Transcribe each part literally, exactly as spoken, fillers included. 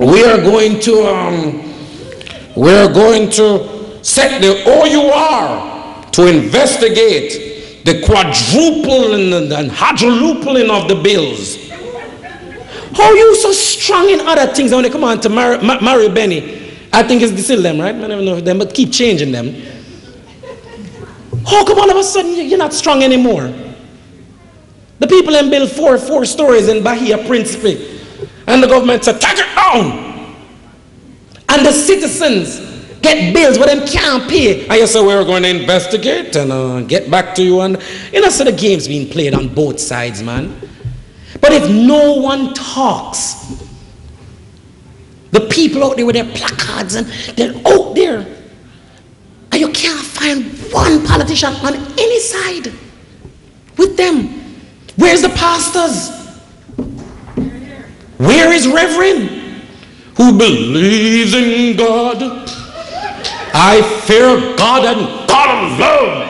we are going to um, we are going to set the O U R to investigate the quadrupling and, and quadrupling of the bills. How are you so strong in other things when they come on to marry, ma marry Benny? I think it's still them, right? I don't know if them, but keep changing them. How come all of a sudden you're not strong anymore? The people then build four four stories in Bahia Principe, and the government said, take it down. And the citizens get bills but them can't pay. And you say, we're going to investigate and uh, get back to you. And you know, so the game's being played on both sides, man. But if no one talks, the people out there with their placards and they're out there, and you can't find one politician on any side with them. Where's the pastors? Where is Reverend who believes in God? I fear God and God alone.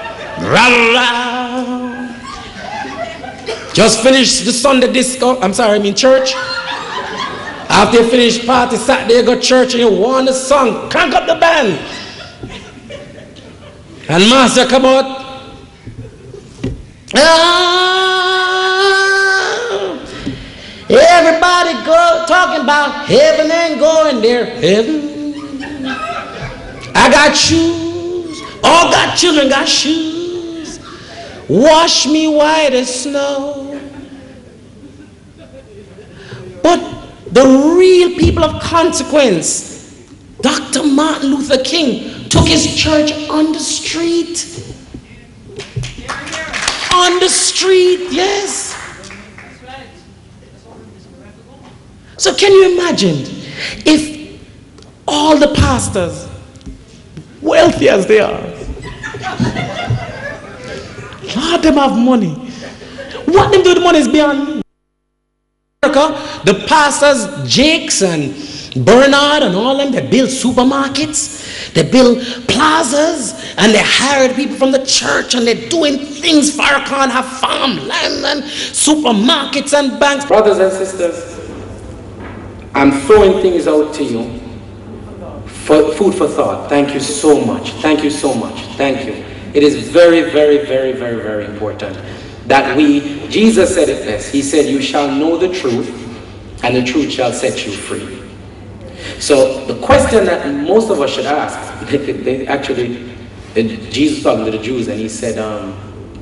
Just finished the Sunday disco. I'm sorry, I mean church. After you finish party Saturday, you go to church and you want a song. Crank up the band. And master come out. Ah, everybody go talking about heaven and going there. Heaven. I got shoes. All got children got shoes. Wash me white as snow. But the real people of consequence, Doctor Martin Luther King took his church on the street. On the street, yes. So can you imagine if all the pastors, wealthy as they are, Lord, them have money. What them do with the money is beyond me. The pastors, Jakes and Bernard and all them, they build supermarkets, they build plazas, and they hired people from the church, and they're doing things. Farrakhan have farmland and supermarkets and banks. Brothers and sisters, I'm throwing things out to you for food for thought. Thank you so much. Thank you so much. Thank you. It is very, very, very, very, very important that we, Jesus said it best. He said, you shall know the truth, and the truth shall set you free. So the question that most of us should ask, they, they actually, Jesus talking to the Jews, and he said, um,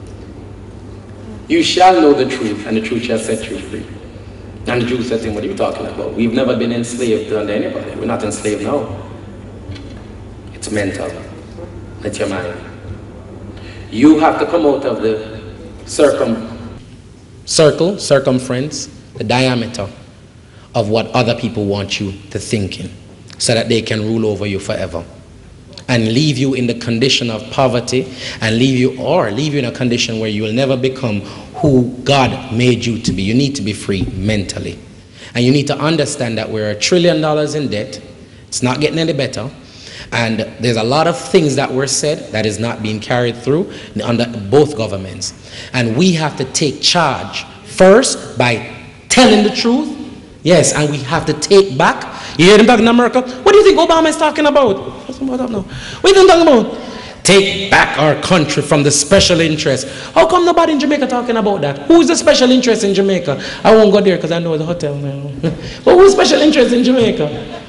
you shall know the truth, and the truth shall set you free. And the Jews said to him, what are you talking about? We've never been enslaved under anybody. We're not enslaved now. It's mental. It's your mind. You have to come out of the circum, circle, circumference, the diameter of what other people want you to think in, so that they can rule over you forever and leave you in the condition of poverty, and leave you or leave you in a condition where you will never become who God made you to be. You need to be free mentally, and you need to understand that we're a trillion dollars in debt. It's not getting any better, and there's a lot of things that were said that is not being carried through under both governments, and we have to take charge first by telling the truth. Yes, and we have to take back. You hear them talking in America? What do you think Obama is talking about? What's about that now? What are you talking about? Take back our country from the special interest. How come nobody in Jamaica talking about that? Who's the special interest in Jamaica? I won't go there because I know the hotel now. But who's special interest in Jamaica?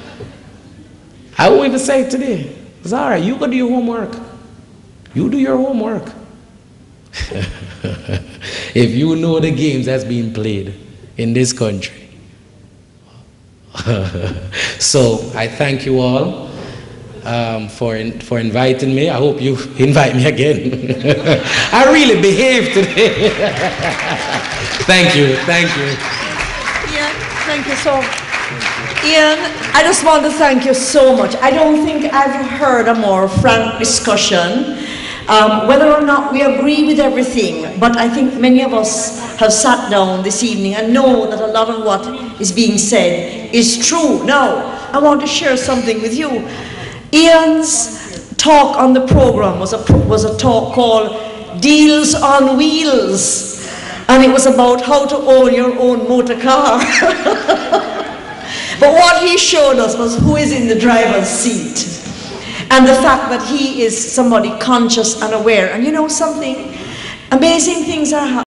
I won't even say it today. It's all right. You go do your homework. You do your homework. If you know the games that's being played in this country. So I thank you all um, for in, for inviting me. I hope you invite me again. I really behaved today. Thank you, thank you. Ian, thank you so much. Ian, I just want to thank you so much. I don't think I've heard a more frank discussion. Um, whether or not we agree with everything, but I think many of us have sat down this evening and know that a lot of what is being said is true. Now, I want to share something with you. Ian's talk on the program was a, was a talk called Deals on Wheels, and it was about how to own your own motor car. But what he showed us was who is in the driver's seat. And the fact that he is somebody conscious and aware. And you know something? Amazing things are happening.